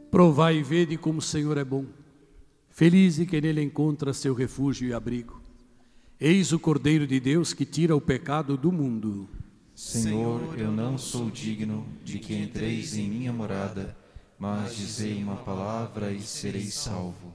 Provai e vede como o Senhor é bom. Feliz quem nele encontra seu refúgio e abrigo. Eis o Cordeiro de Deus que tira o pecado do mundo. Senhor, eu não sou digno de que entreis em minha morada, mas dizei uma palavra e serei salvo.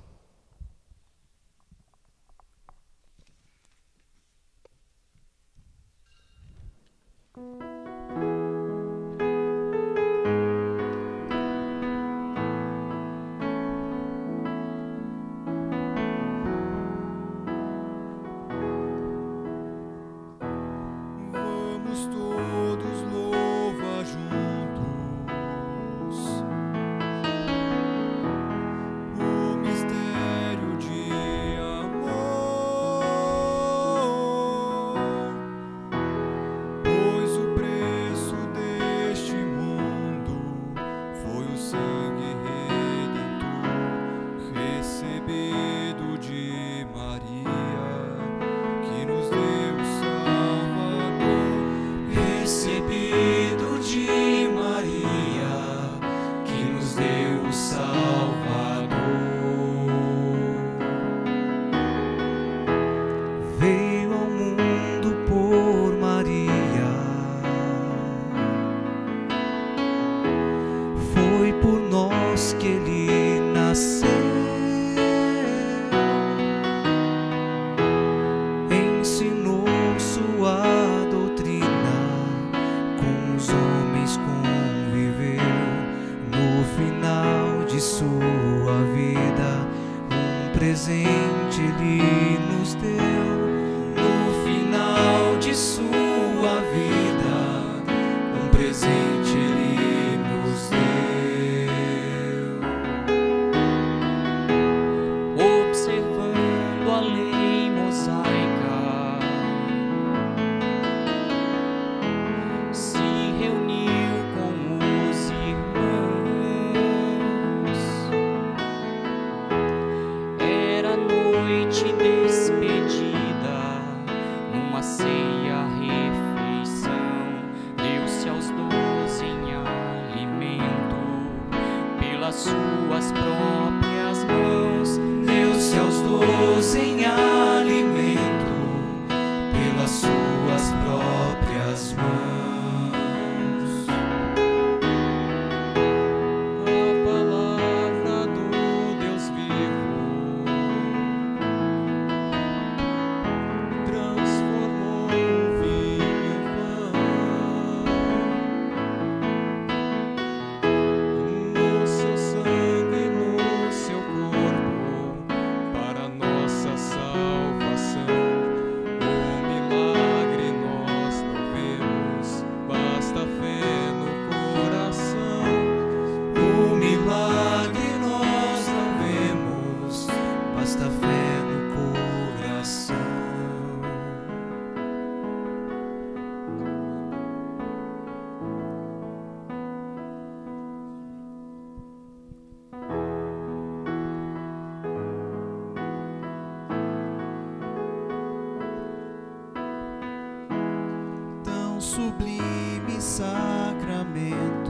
Sublime sacramento,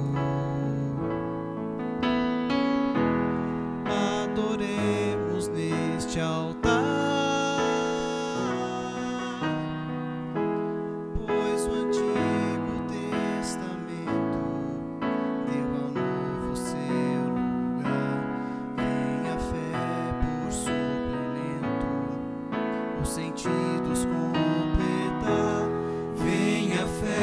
adoremos neste altar, pois o Antigo Testamento deu ao Novo seu lugar. Venha a fé por suplemento, os sentidos completar. Venha a fé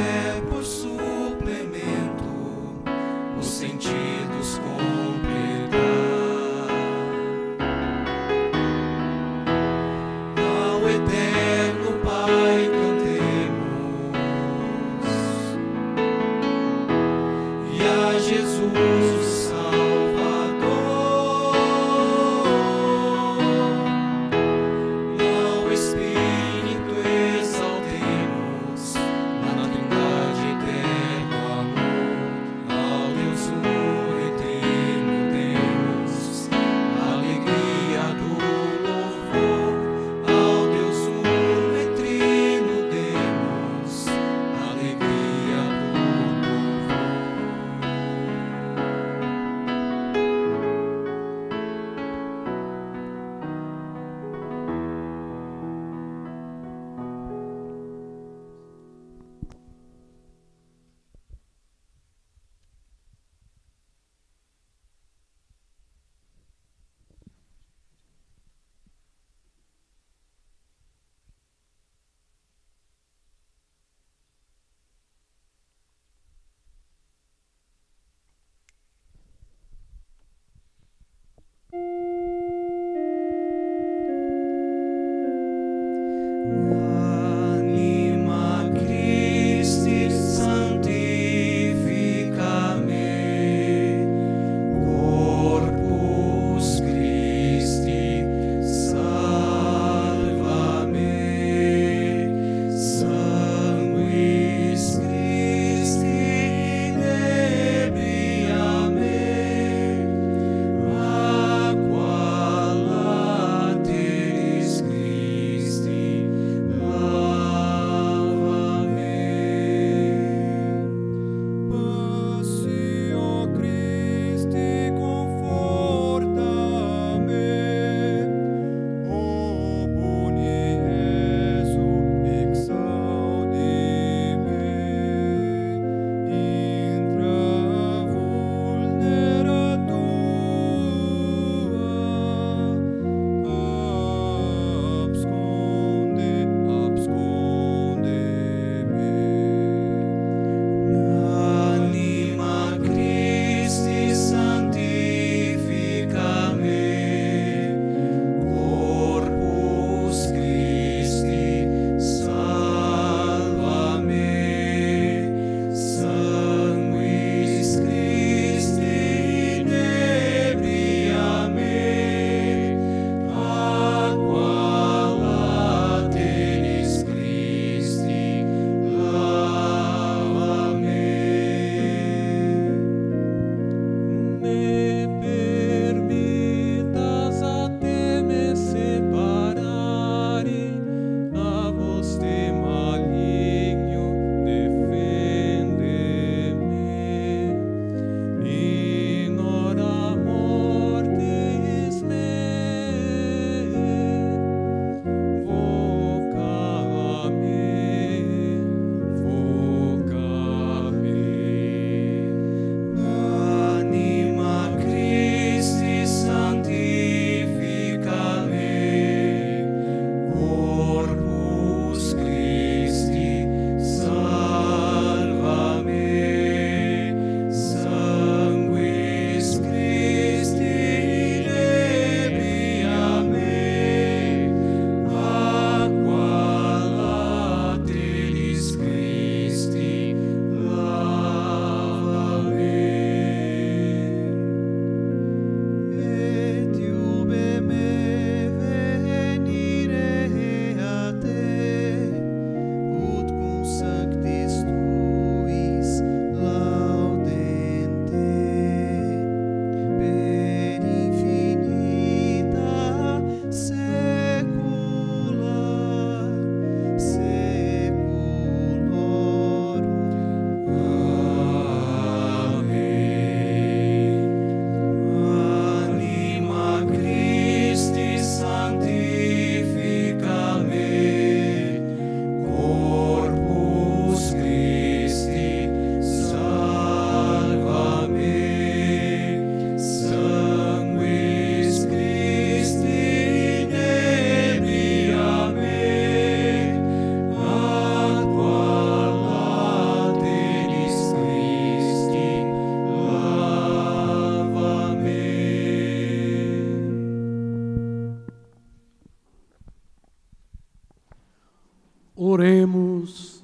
Oremos.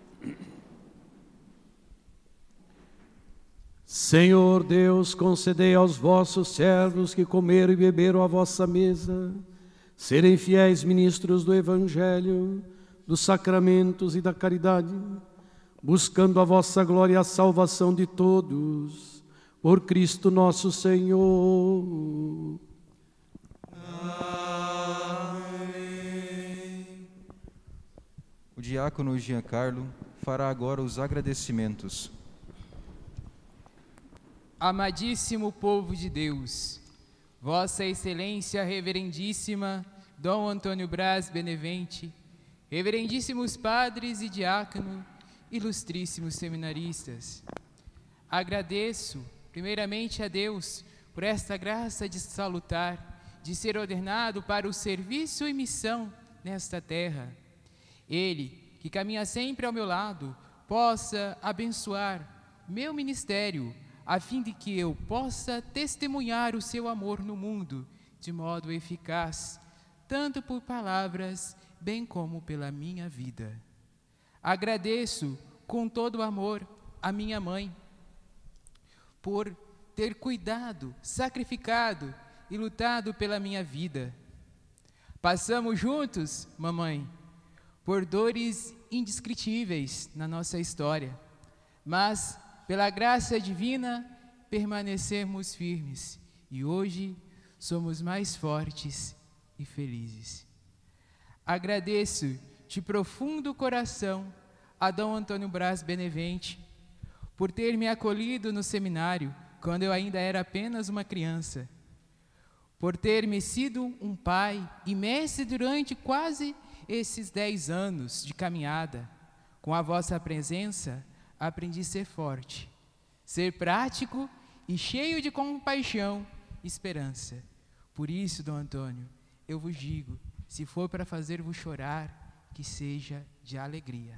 Senhor Deus, concedei aos vossos servos que comeram e beberam à vossa mesa, serem fiéis ministros do Evangelho, dos sacramentos e da caridade, buscando a vossa glória e a salvação de todos, por Cristo nosso Senhor. Amém. O diácono Giancarlo fará agora os agradecimentos. Amadíssimo povo de Deus, Vossa Excelência Reverendíssima Dom Antônio Braz Benevente, reverendíssimos padres e diácono, ilustríssimos seminaristas, agradeço primeiramente a Deus por esta graça de salutar, de ser ordenado para o serviço e missão nesta terra. Ele, que caminha sempre ao meu lado, possa abençoar meu ministério, a fim de que eu possa testemunhar o seu amor no mundo de modo eficaz, tanto por palavras, bem como pela minha vida. Agradeço com todo o amor a minha mãe, por ter cuidado, sacrificado e lutado pela minha vida. Passamos juntos, mamãe, por dores indescritíveis na nossa história, mas pela graça divina, permanecemos firmes e hoje somos mais fortes e felizes. Agradeço de profundo coração a Dom Antônio Braz Benevente por ter me acolhido no seminário quando eu ainda era apenas uma criança, por ter me sido um pai e mestre durante quase esses 10 anos de caminhada. Com a vossa presença, aprendi a ser forte, ser prático e cheio de compaixão e esperança. Por isso, Dom Antônio, eu vos digo, se for para fazer-vos chorar, que seja de alegria.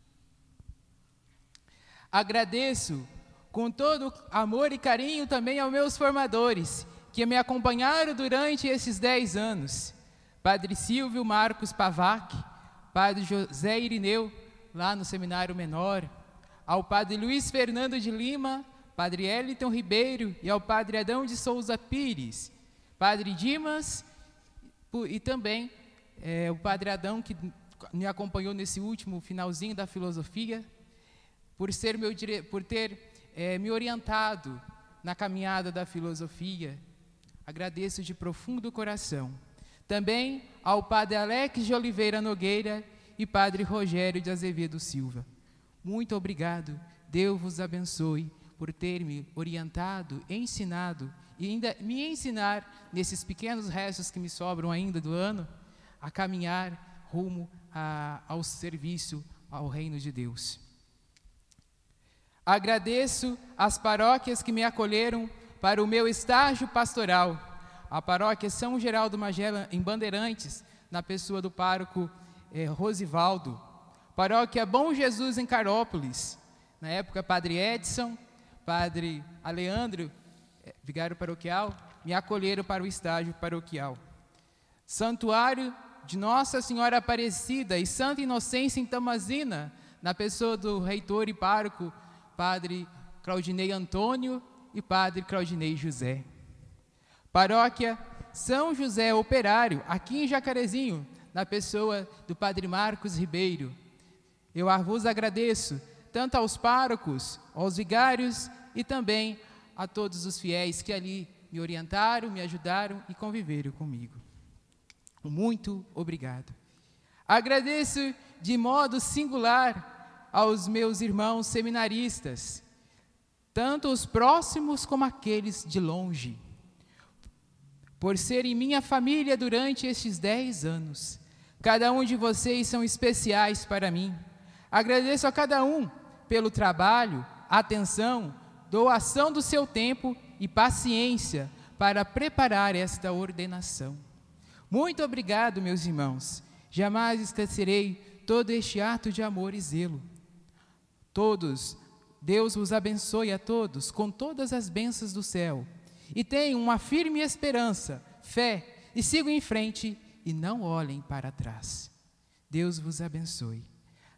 Agradeço com todo amor e carinho também aos meus formadores, que me acompanharam durante esses 10 anos. Padre Silvio Marcos Pavac, Padre José Irineu, lá no Seminário Menor, ao Padre Luiz Fernando de Lima, Padre Eliton Ribeiro e ao Padre Adão de Souza Pires, Padre Dimas e também o Padre Adão, que me acompanhou nesse último finalzinho da filosofia, por ter me orientado na caminhada da filosofia. Agradeço de profundo coração. Também ao Padre Alex de Oliveira Nogueira e Padre Rogério de Azevedo Silva. Muito obrigado, Deus vos abençoe por ter me orientado, ensinado e ainda me ensinar, nesses pequenos restos que me sobram ainda do ano, a caminhar rumo ao serviço ao reino de Deus. Agradeço às paróquias que me acolheram para o meu estágio pastoral. A paróquia São Geraldo Magela, em Bandeirantes, na pessoa do pároco Rosivaldo. Paróquia Bom Jesus, em Carópolis, na época Padre Edson, Padre Aleandro, vigário paroquial, me acolheram para o estágio paroquial. Santuário de Nossa Senhora Aparecida e Santa Inocência em Tamazina, na pessoa do reitor e pároco, Padre Claudinei Antônio e Padre Claudinei José. Paróquia São José Operário, aqui em Jacarezinho, na pessoa do Padre Marcos Ribeiro. Eu vos agradeço, tanto aos párocos, aos vigários e também a todos os fiéis que ali me orientaram, me ajudaram e conviveram comigo. Muito obrigado. Agradeço de modo singular aos meus irmãos seminaristas, tanto os próximos como aqueles de longe, por serem minha família durante estes 10 anos. Cada um de vocês são especiais para mim. Agradeço a cada um pelo trabalho, atenção, doação do seu tempo e paciência para preparar esta ordenação. Muito obrigado, meus irmãos. Jamais esquecerei todo este ato de amor e zelo. Todos, Deus vos abençoe a todos com todas as bênçãos do céu. E tenham uma firme esperança, fé, e sigam em frente e não olhem para trás. Deus vos abençoe.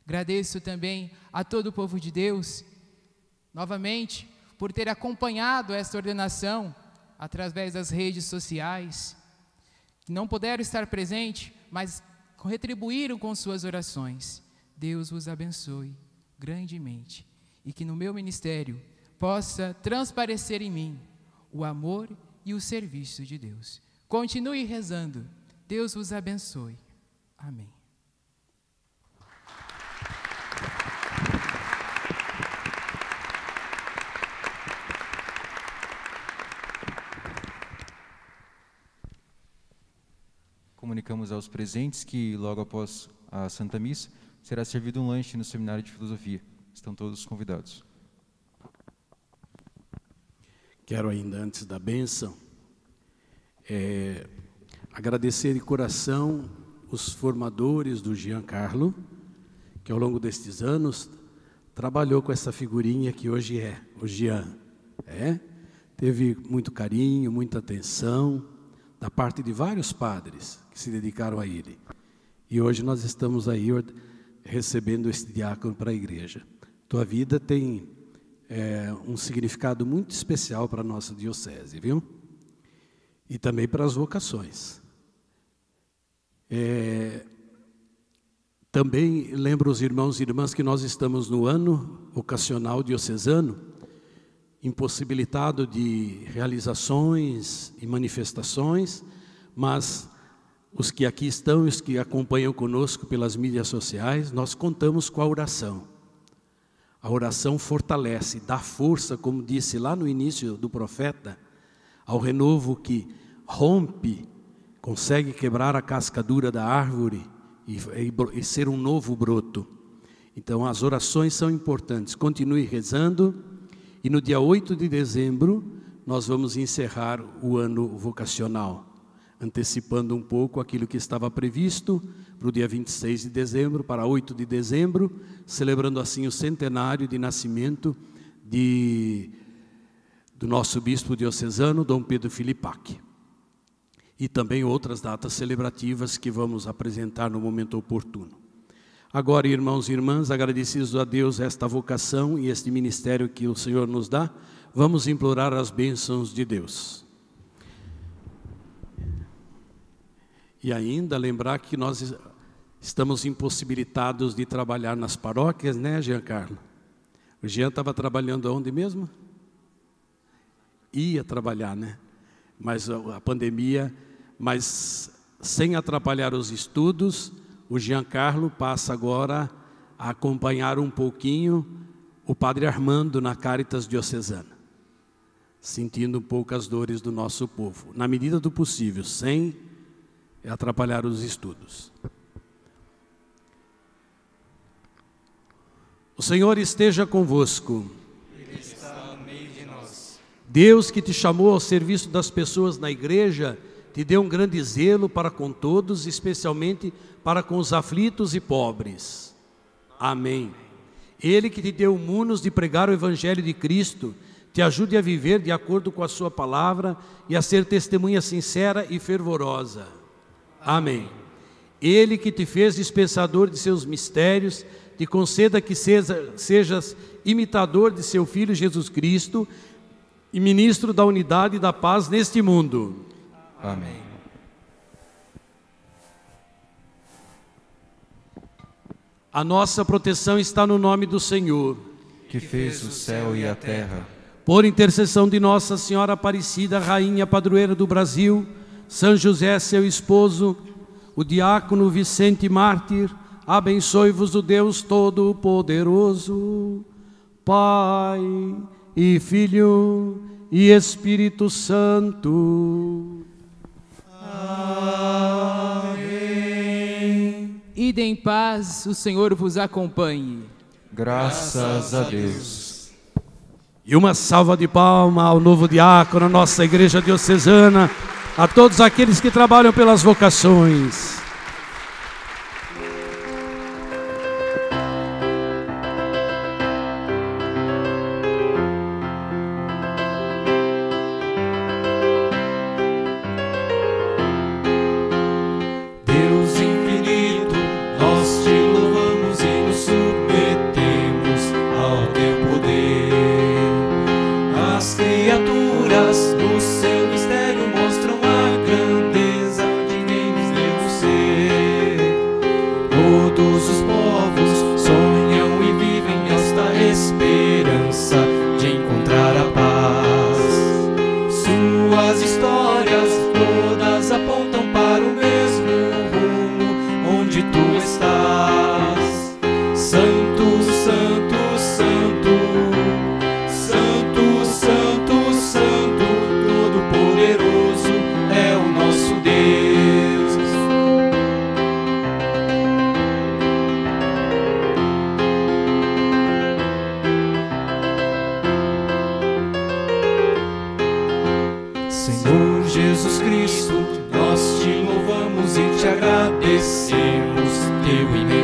Agradeço também a todo o povo de Deus, novamente, por ter acompanhado esta ordenação através das redes sociais. Não puderam estar presentes, mas retribuíram com suas orações. Deus vos abençoe grandemente e que no meu ministério possa transparecer em mim o amor e o serviço de Deus. Continue rezando. Deus vos abençoe. Amém. Comunicamos aos presentes que logo após a Santa Missa será servido um lanche no Seminário de Filosofia. Estão todos convidados. Quero ainda, antes da bênção, agradecer de coração os formadores do Giancarlo, que ao longo destes anos trabalhou com essa figurinha que hoje é o Gian. Teve muito carinho, muita atenção da parte de vários padres que se dedicaram a ele. E hoje nós estamos aí recebendo este diácono para a igreja. Tua vida tem um significado muito especial para a nossa diocese, viu? E também para as vocações. Também lembro os irmãos e irmãs que nós estamos no ano vocacional diocesano, impossibilitado de realizações e manifestações, mas os que aqui estão, os que acompanham conosco pelas mídias sociais, nós contamos com a oração. A oração fortalece, dá força, como disse lá no início do profeta, ao renovo que rompe, consegue quebrar a casca dura da árvore e ser um novo broto. Então as orações são importantes. Continue rezando e no dia 8 de dezembro nós vamos encerrar o ano vocacional, antecipando um pouco aquilo que estava previsto para o dia 26 de dezembro, para 8 de dezembro, celebrando assim o centenário de nascimento do nosso bispo diocesano, Dom Pedro Filipac. E também outras datas celebrativas que vamos apresentar no momento oportuno. Agora, irmãos e irmãs, agradecidos a Deus esta vocação e este ministério que o Senhor nos dá, vamos implorar as bênçãos de Deus. E ainda lembrar que nós estamos impossibilitados de trabalhar nas paróquias, né, Giancarlo? O Jean estava trabalhando aonde mesmo? Ia trabalhar, né? Mas a pandemia, mas sem atrapalhar os estudos, o Giancarlo passa agora a acompanhar um pouquinho o Padre Armando na Caritas Diocesana, sentindo um pouco as dores do nosso povo, na medida do possível, sem atrapalhar os estudos. O Senhor esteja convosco. Ele está no meio de nós. Deus, que te chamou ao serviço das pessoas na igreja, te deu um grande zelo para com todos, especialmente para com os aflitos e pobres. Amém. Ele que te deu o munus de pregar o Evangelho de Cristo, te ajude a viver de acordo com a sua palavra e a ser testemunha sincera e fervorosa. Amém. Ele que te fez dispensador de seus mistérios, te conceda que sejas imitador de seu Filho Jesus Cristo e ministro da unidade e da paz neste mundo. Amém. A nossa proteção está no nome do Senhor, Que fez o céu e a terra. por intercessão de Nossa Senhora Aparecida, Rainha Padroeira do Brasil, São José, seu esposo, o diácono Vicente Mártir, abençoe-vos o Deus Todo-Poderoso, Pai e Filho e Espírito Santo. Amém. Ide em paz, o Senhor vos acompanhe. Graças a Deus. E uma salva de palmas ao novo diácono, à nossa igreja diocesana, a todos aqueles que trabalham pelas vocações. Deus infinito, nós te louvamos e nos histórias todas apontam para o mesmo rumo, onde tu estás. Santo, santo, santo, santo, santo, santo, todo-poderoso é o nosso Deus. Senhor Jesus Cristo, nós te louvamos e te agradecemos teu imenso